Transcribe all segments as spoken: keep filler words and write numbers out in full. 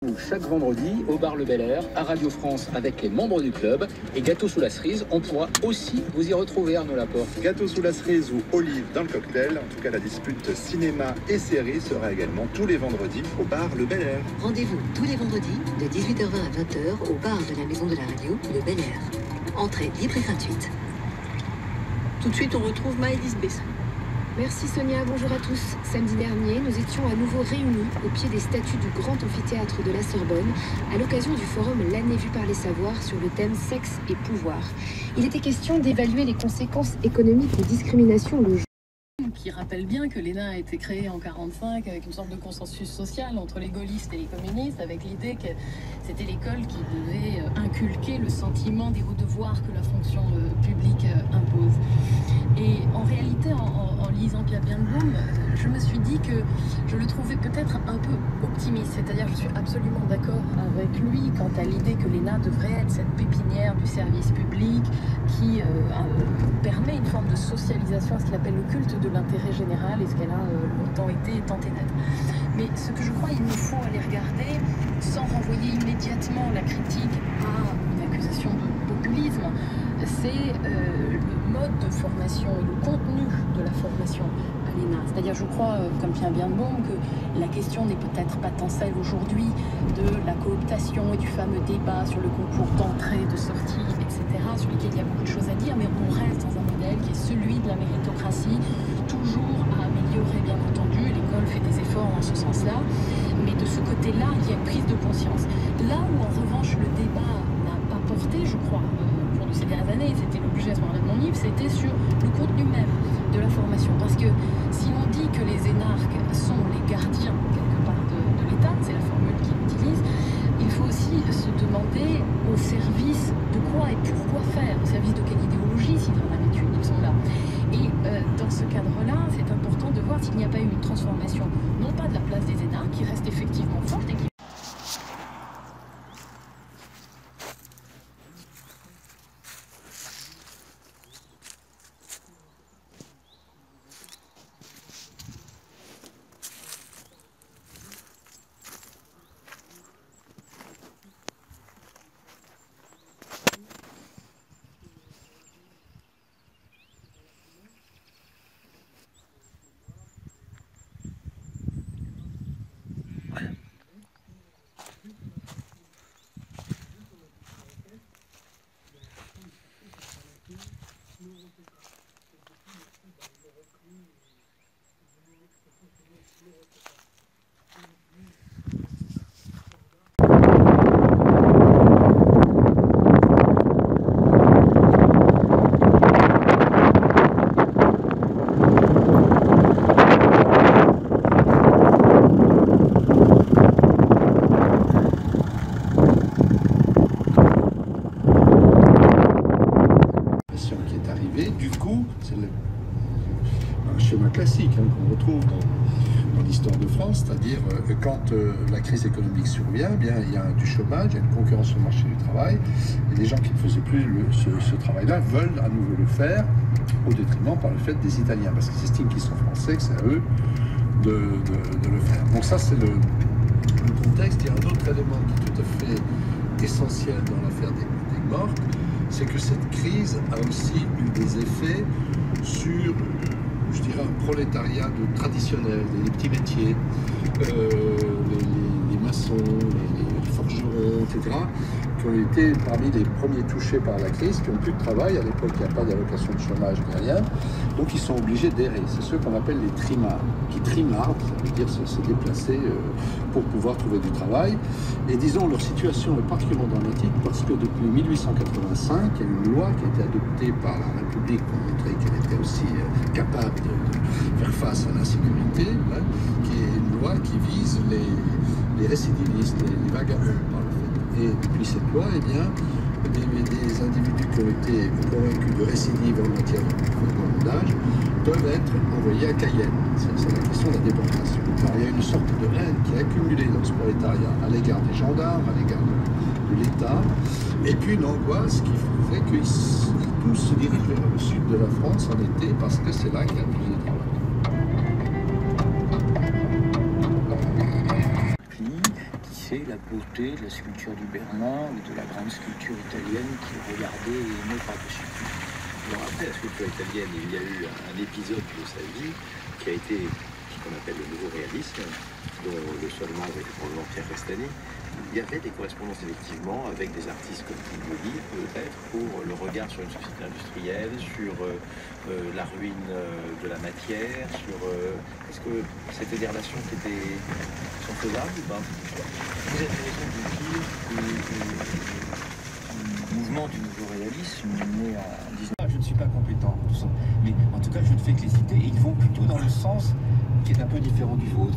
Chaque vendredi au bar Le Bel Air, à Radio France avec les membres du club. Et Gâteau sous la cerise, on pourra aussi vous y retrouver, Arnaud Laporte. Gâteau sous la cerise ou olive dans le cocktail. En tout cas, la dispute cinéma et série sera également tous les vendredis au bar Le Bel Air. Rendez-vous tous les vendredis de dix-huit heures vingt à vingt heures au bar de la Maison de la Radio, Le Bel Air. Entrée libre et gratuite. Tout de suite, on retrouve Maëlys Besson. Merci Sonia, bonjour à tous. Samedi dernier, nous étions à nouveau réunis au pied des statues du grand amphithéâtre de la Sorbonne à l'occasion du forum L'année vue par les savoirs sur le thème sexe et pouvoir. Il était question d'évaluer les conséquences économiques des discriminations le jour. Qui rappelle bien que l'E N A a été créée en quarante-cinq avec une sorte de consensus social entre les gaullistes et les communistes, avec l'idée que c'était l'école qui devait inculquer le sentiment des hauts devoirs que la fonction publique impose. Et en réalité, en, en, en lisant Pierre Birnbaum, je me suis dit que je le trouvais peut-être un peu optimiste. C'est-à-dire, je suis absolument d'accord avec lui quant à l'idée que l'E N A devrait être cette pépinière du service public qui euh, permet une forme de socialisation à ce qu'il appelle le culte de l'intérêt général et ce qu'elle a euh, longtemps été et tenté d'être. Mais ce que je crois il nous faut aller regarder, sans renvoyer immédiatement la critique à une accusation de populisme, c'est euh, le mode de formation et le contenu de la formation à l'E N A. C'est-à-dire, je crois, euh, comme Pierre Birnbaum, que la question n'est peut-être pas tant celle aujourd'hui de la cooptation et du fameux débat sur le concours d'entrée, de sortie, et cetera, sur lesquels il y a beaucoup de choses à dire, mais on reste dans un modèle qui est celui de la méritocratie, toujours à améliorer, bien entendu. L'école fait des efforts dans ce sens-là, mais de ce côté-là, il y a une prise de conscience. Là où, en revanche, le débat n'a pas porté, je crois, euh, au cours de ces dernières années, et c'était l'objet à ce moment-là de mon livre, c'était sur le contenu même de la formation. Parce que si on dit que les énarques sont les gardiens, quelque part, de, de l'État, c'est la formule qu'il utilise, il faut aussi se demander au service de quoi et pourquoi faire, au service de quelle idéologie, s'il y en avait une, ils sont là. Et euh, dans ce cadre-là, c'est important de voir s'il n'y a pas eu une transformation, non pas de la place des énarques, qui reste effectivement forte et qui c'est un schéma classique hein, qu'on retrouve dans, dans l'histoire de France, c'est-à-dire euh, quand euh, la crise économique survient, eh bien, il y a du chômage, il y a une concurrence sur le marché du travail, et les gens qui ne faisaient plus le, ce, ce travail-là veulent à nouveau le faire au détriment par le fait des Italiens, parce qu'ils estiment qu'ils sont français, que c'est à eux de, de, de le faire. Donc ça, c'est le, le contexte. Il y a un autre élément qui est tout à fait essentiel dans l'affaire des, des morts, c'est que cette crise a aussi eu des effets sur, je dirais, un prolétariat de traditionnel, les petits métiers, euh, les, les, les maçons, les, les forgerons, et cetera, qui ont été parmi les premiers touchés par la crise, qui n'ont plus de travail. À l'époque, il n'y a pas d'allocation de chômage ni rien, donc ils sont obligés d'errer. C'est ceux qu'on appelle les trimards, qui trimardent, ça veut dire se, se déplacer euh, pour pouvoir trouver du travail. Et disons, leur situation est particulièrement dramatique parce que depuis mille huit cent quatre-vingt-cinq, il y a une loi qui a été adoptée par la République pour montrer qu'elle était aussi euh, capable de, de faire face à l'insécurité, hein, qui est une loi qui vise les, les récidivistes, les, les vagabonds par le fait. Et depuis cette loi, eh bien, des, des individus qui ont été convaincus de récidive en matière de vagabondage peuvent être envoyés à Cayenne. C'est la question de la déportation. Alors, il y a une sorte de haine qui est accumulée dans ce prolétariat à l'égard des gendarmes, à l'égard de, de l'État, et puis une angoisse qui fait qu'ils tous se dirigent vers le sud de la France en été parce que c'est là qu'il y a le plus de travail. beauté, la beauté de la sculpture du Bernin ou de la grande sculpture italienne qui est regardée et aimée par-dessus tout. Alors après la sculpture italienne, il y a eu un épisode de sa vie qui a été ce qu'on appelle le nouveau réalisme, dont le seul membre était probablement Pierre Restani. Il y avait des correspondances effectivement avec des artistes comme Tignoli, peut-être, pour le regard sur une société industrielle, sur euh, euh, la ruine euh, de la matière, sur... Euh, est-ce que c'était des relations qui étaient sont faisables ou pas? Vous avez raison de dire que le mouvement du nouveau réalisme né en dix-neuf... Je ne suis pas compétent pour ça, mais en tout cas je ne fais que les citer et ils vont plutôt dans le sens qui est un peu différent du vôtre.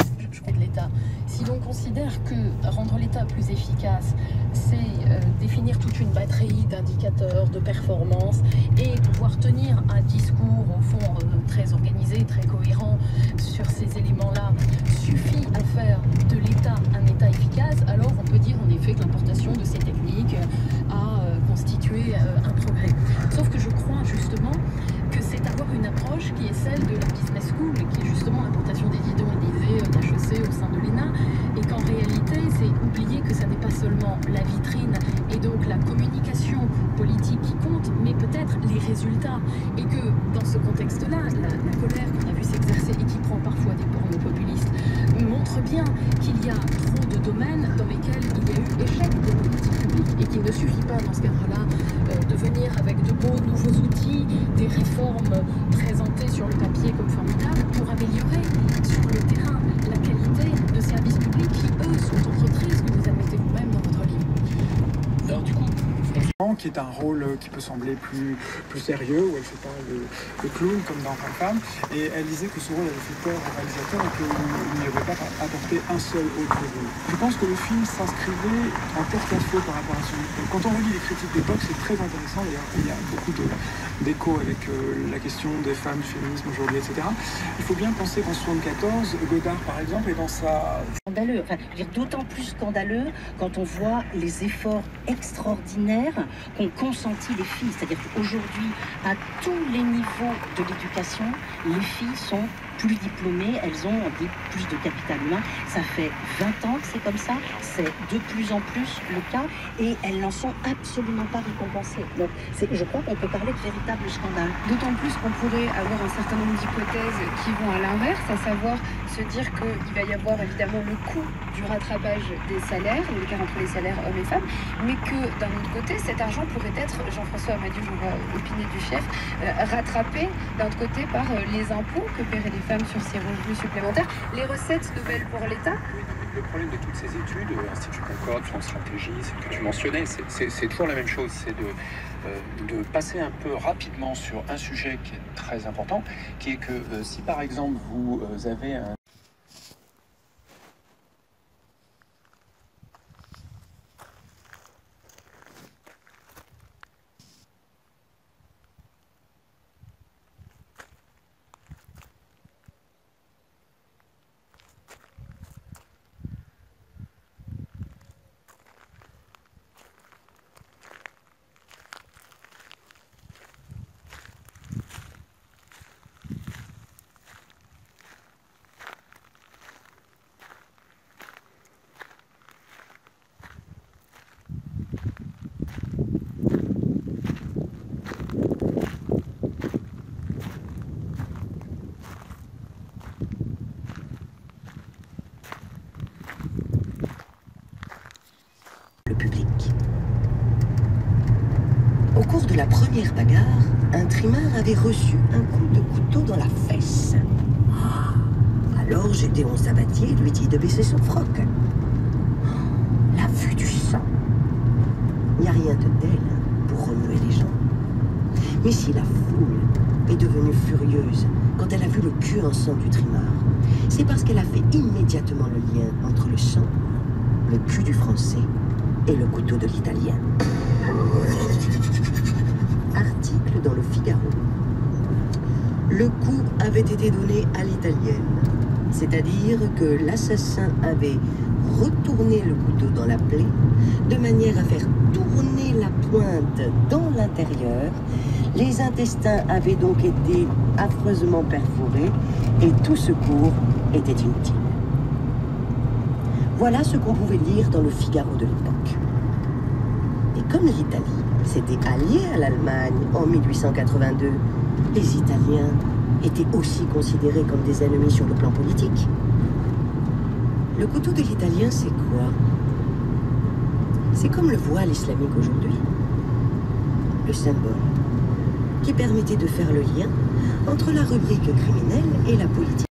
De l'État. Si l'on considère que rendre l'État plus efficace, c'est euh, définir toute une batterie d'indicateurs, de performance et pouvoir tenir un discours au fond euh, très organisé, très cohérent sur ces éléments-là, suffit à faire de l'État un État efficace, alors on peut dire en effet que l'importation de ces techniques a euh, constitué euh, un progrès. Sauf que je crois justement que c'est avoir une approche qui est celle de la business school, qui est justement l'importation des Didon et des d'H E C au sein de l'E N A, et qu'en réalité, c'est oublier que ça n'est pas seulement la vitrine et donc la communication politique qui compte, mais peut-être les résultats. Et que dans ce contexte-là, la, la colère qu'on a vu s'exercer et qui prend parfois des pornos populistes montre bien qu'il y a trop de domaines dans lesquels il y a eu échec des politiques publiques et qu'il ne suffit pas dans ce cadre-là euh, de venir avec de beaux nouveaux outils, des réformes présentées sur le papier comme formidables pour améliorer sur le terrain la qualité de services publics qui, eux, sont entreprises que vous admettez vous-même dans votre livre. Alors du coup, qui est un rôle qui peut sembler plus, plus sérieux, où elle fait pas le, le clown comme dans Femme, et elle disait que ce rôle avait fait peur au réalisateur et qu'il n'y avait pas apporté un seul autre rôle. Je pense que le film s'inscrivait en porte-à-faux par rapport à son époque. Quand on relit les critiques d'époque, c'est très intéressant, d'ailleurs il y a beaucoup d'échos avec euh, la question des femmes, du féminisme aujourd'hui, et cetera. Il faut bien penser qu'en soixante-quatorze, Godard par exemple est dans sa... Scandaleux, enfin, je veux dire d'autant plus scandaleux quand on voit les efforts extraordinaires qu'ont consenti les filles. C'est-à-dire qu'aujourd'hui, à tous les niveaux de l'éducation, les filles sont plus diplômées, elles ont des, plus de capital humain. Ça fait vingt ans que c'est comme ça, c'est de plus en plus le cas, et elles n'en sont absolument pas récompensées. Donc je crois qu'on peut parler de véritable scandale. D'autant plus qu'on pourrait avoir un certain nombre d'hypothèses qui vont à l'inverse, à savoir se dire qu'il va y avoir évidemment le coût du rattrapage des salaires, l'écart entre les salaires hommes et femmes, mais que d'un autre côté, cet argent pourrait être, Jean-François Amadieu, je vais opiner du chef, euh, rattrapé d'un autre côté par euh, les impôts que paieraient les femmes sur ces revenus supplémentaires, les recettes nouvelles pour l'État. Le problème de toutes ces études, Institut Concorde, France Stratégie, c'est que tu mentionnais, c'est toujours la même chose, c'est de, euh, de passer un peu rapidement sur un sujet qui est très important, qui est que euh, si par exemple vous euh, avez un... Au cours de la première bagarre, un trimeur avait reçu un coup de couteau dans la fesse. Alors Gédéon Sabatier lui dit de baisser son froc. La vue du sang. Il n'y a rien de tel pour remuer les gens. Mais si la foule est devenue furieuse quand elle a vu le cul en sang du trimeur, c'est parce qu'elle a fait immédiatement le lien entre le sang, le cul du Français et le couteau de l'Italien. Article dans le Figaro. Le coup avait été donné à l'italienne, c'est-à-dire que l'assassin avait retourné le couteau dans la plaie de manière à faire tourner la pointe dans l'intérieur. Les intestins avaient donc été affreusement perforés et tout secours était inutile. Voilà. Voilà ce qu'on pouvait lire dans le Figaro de l'époque. Et comme l'Italie s'était alliée à l'Allemagne en mille huit cent quatre-vingt-deux, les Italiens étaient aussi considérés comme des ennemis sur le plan politique. Le couteau de l'Italien, c'est quoi? C'est comme le voile islamique aujourd'hui. Le symbole qui permettait de faire le lien entre la rubrique criminelle et la politique.